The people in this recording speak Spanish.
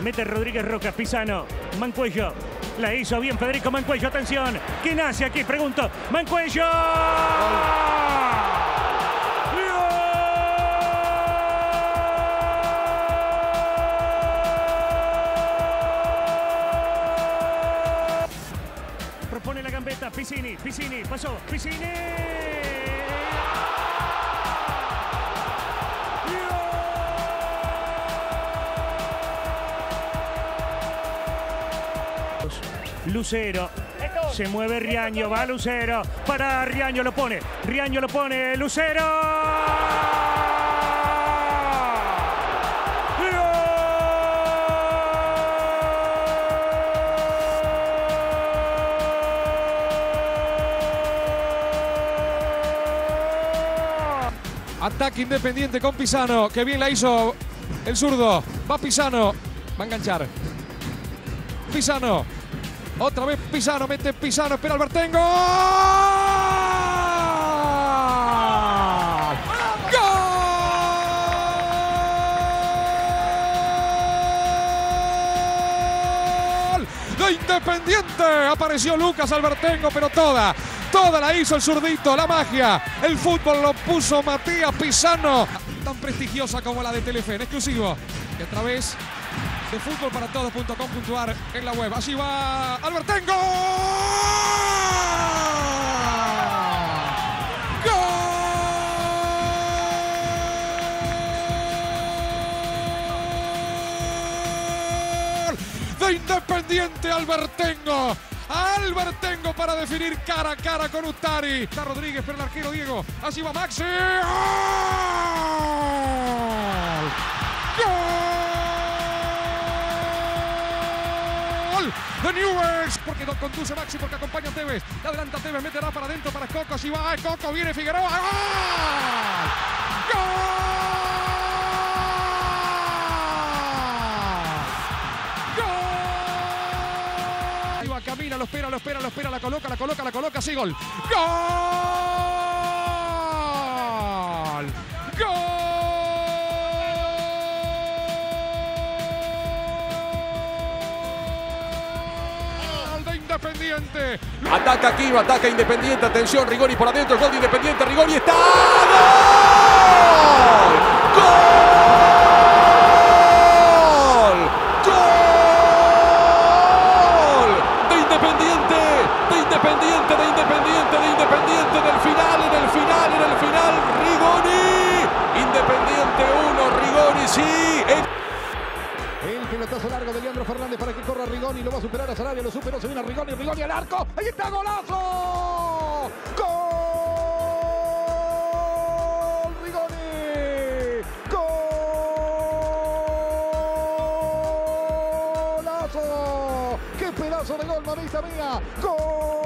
Mete Rodríguez Roca, Pisano, Mancuello. La hizo bien Federico Mancuello, atención. ¿Quién hace aquí? Pregunto. ¡Mancuello! Propone la gambeta, Piscini, pasó, Piscini. Lucero, se mueve Riaño, va Lucero, para Riaño lo pone, Lucero. Ataque Independiente con Pisano, que bien la hizo el zurdo. Va Pisano, va a enganchar. Pisano, otra vez Pisano, mete Pisano, espera Albertengo. ¡Gol! De Independiente. Apareció Lucas Albertengo, pero toda la hizo el zurdito, la magia. El fútbol lo puso Matías Pisano. Tan prestigiosa como la de Telefe, en exclusivo. Y a través de futbolparatodos.com.ar en la web. Allí va Albertengo. ¡Gol! De Independiente, Albertengo. Albertengo para definir cara a cara con Ustari. Está Rodríguez, pero el arquero Diego. Allí va Maxi. ¡Gol! De Newell's, porque no conduce Maxi, porque acompaña a Tevez. Le adelanta Tevez, meterá para adentro para Coco. Allí va Coco, viene Figueroa. ¡Gol! ¡Gol! Camina, lo espera, la coloca, sí, gol. ¡Gol! ¡Gol! De Independiente. Ataca aquí, ataca Independiente, atención, Rigoni por adentro, gol de Independiente, Rigoni está. ¡Gol! En el final, Rigoni. Independiente 1, Rigoni sí. El pelotazo largo de Leandro Fernández para que corra Rigoni, lo va a superar a Sarabia, lo superó, se viene Rigoni al arco, ahí está, golazo. ¡Gol! Rigoni. ¡Golazo! ¡Qué pedazo de gol, mamita mía! ¡Gol!